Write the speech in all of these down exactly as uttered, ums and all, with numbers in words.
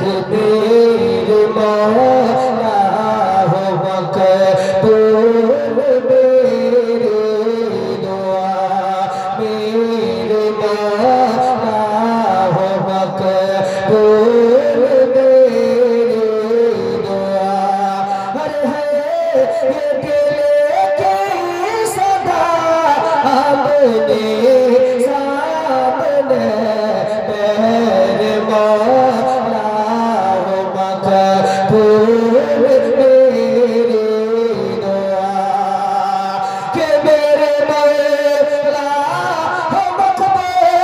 कि मेरे मौला हो मकबूल मेरी दुआ, मेरे मौला हो मकबूल मेरी दुआ। हर है ये दिल की सदा अपने सामने, मेरे मौला हो मकबूल मेरी दुआ, कि मेरे मौला हो मकबूल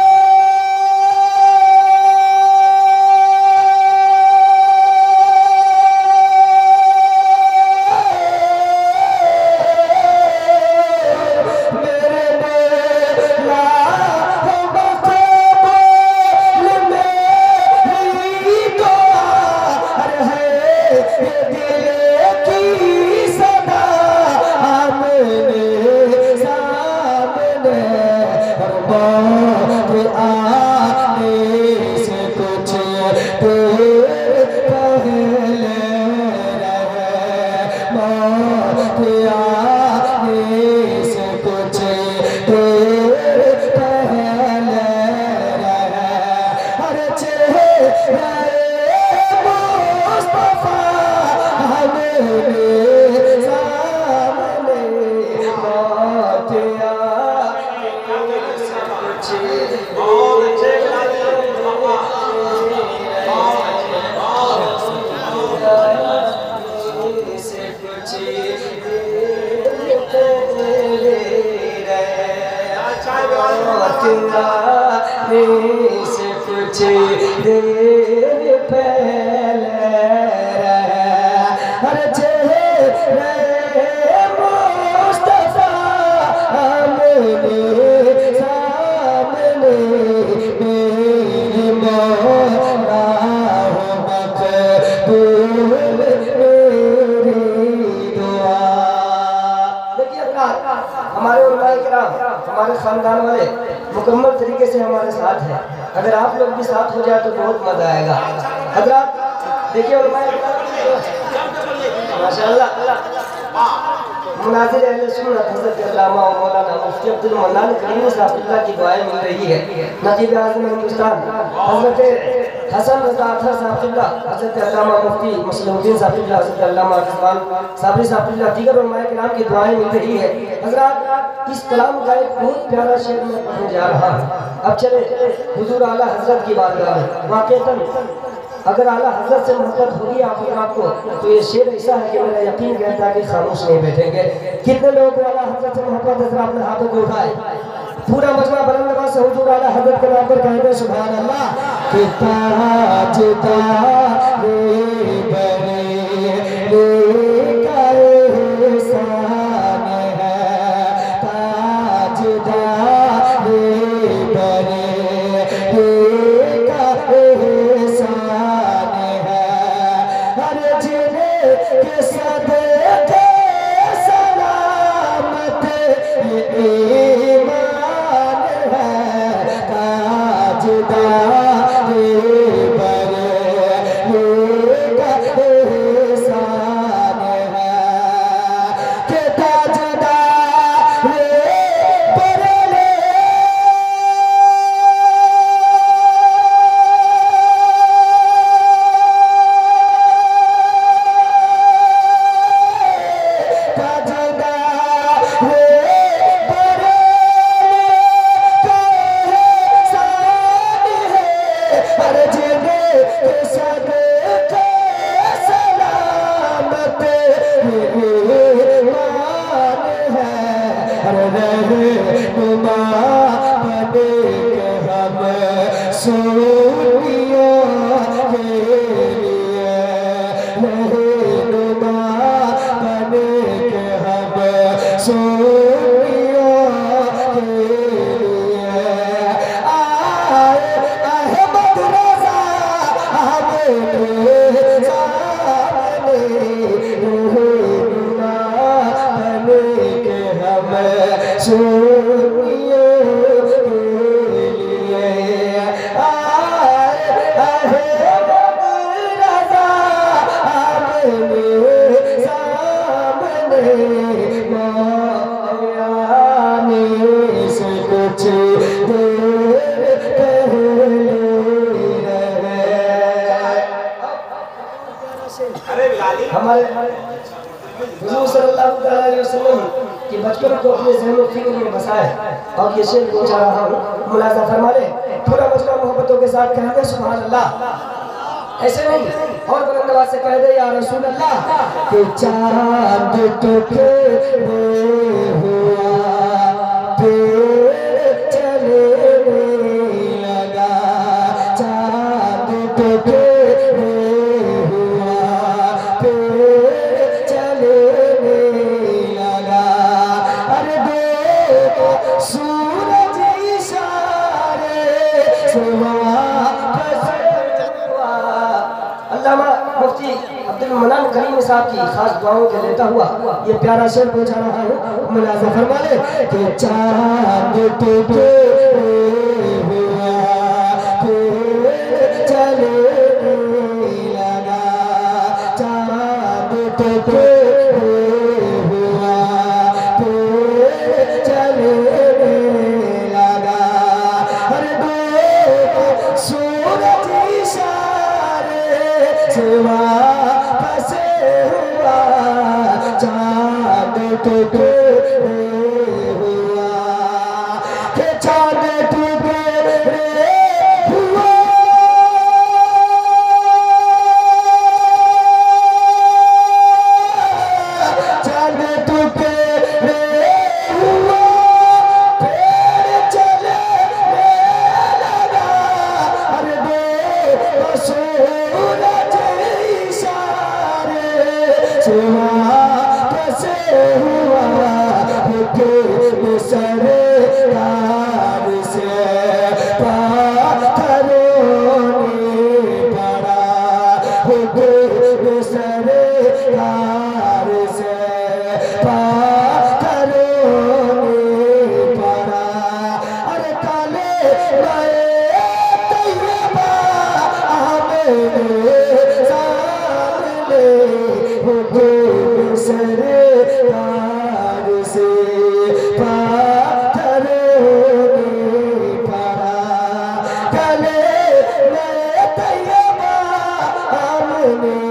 मेरे मौला हो मकबूल मेरी दुआ। हर है ये दिल की सदा आमने सामने, हर मौत आने से कुछ देर पहले रहे, मौत आने से कुछ देर पहले रहे। हर चेहरे मुस्तफा हमने सामने, मौत आने से कुछ से कुछ देर पहले रहे, मौत आने से कुछ देर पहले रहे। हर चेहरे मुस्तफा हमने सामने, मेरे मौला हो मकबूल मेरी दुआ। देखिए हमारे उलमाए किराम, हमारे खानदान वाले मुकम्मल तरीके से हमारे साथ हैं। अगर आप लोग भी साथ हो जाए तो बहुत मजा आएगा। हजरात देखिए उलमाए किराम माशाअल्लाह मुनाज़िर अहले सुन्नत हज़रत अल्लामा और मौलाना मुफ्ती अब्दुल मन्नान करीमी साहब की दुआएं मिल रही है। नजीब आज़म हिंदुस्तान हज़रत हसन रज़ा अतहर साहब क़िबला, हज़रत अल्लामा मुफ्ती मुस्लिमुद्दीन साहब क़िबला, हज़रत अल्लामा रिज़वान साबरी साहब क़िबला, दीगर उलमाए किराम की दुआएं मिल रही है। हज़रात इस कलाम का एक बहुत प्यारा शेर मैं पढ़ने जा रहा हूँ। अब चले हुजूर आला हज़रत की बारगाह में। वाक़ईतन अगर आला हज़रत से मोहब्बत होगी आप आपको तो ये शेर ऐसा है कि मेरा यकीन कहता है कि खामोश नहीं बैठेंगे। कितने लोगों को आला हज़रत से मोहब्बत है, जरा अपने हाथों को उठाए। पूरा मजमा बुलंद आवाज़ से हुजूर आला हज़रत के नाम पर कहेंगे सुभान अल्लाह। कि ताजदारे बरेली का एहसान है, ताजदारे बरेली का एहसान है। हर जिले के सदके सलामत ये ईमान है, ताजदारे बरेली का एहसान है। कि ताजदारे बरेली हमारे हुजूर सल्लल्लाहु अलैहि वसल्लम कि बचपन को अपने ज़हन और फिक्र में बसाए और ये शेर पूछा रहा हूँ, मुलाज़ा फरमा ले। पूरा मजमा मोहब्बतों के साथ कह दे सुभान अल्लाह, ऐसे नहीं और बुलंद आवाज़ से कह दे या रसूल अल्लाह के चांद टुकड़े हुआ पेड़ चले लगा, चांद टुकड़े हुआ पेड़ चले लगा, अरे देखो सूरज इशारे से वापस हुआ। अल्लामा मुफ्ती अब्दुल मन्नान करीम साहब की खास दुआओं के लेता हुआ ये प्यारा शेर पहुंचा रहा हूँ, मुलाज़ा फरमा ले कि चांद टुकड़े हुआ पेड़ चले लगा, चांद टुकड़े हुआ पेड़ चले लगा, हर दो सूरज इशारे से वापस हुआ, चांद टुकड़े हुआ के चांद टुकड़े हुआ, चांद टुकड़े हुआ पेड़ चले लगा, अरे दो सूरज इशारे से वापस हुआ, के सरकार से पाथरों ने पड़ा, के सरकार से पाथरों ने पड़ा, अरे काले गए तैयबा आमिने सामने, के सरकार से पाथरों ने पड़ा, काले गए तैयबा आमिने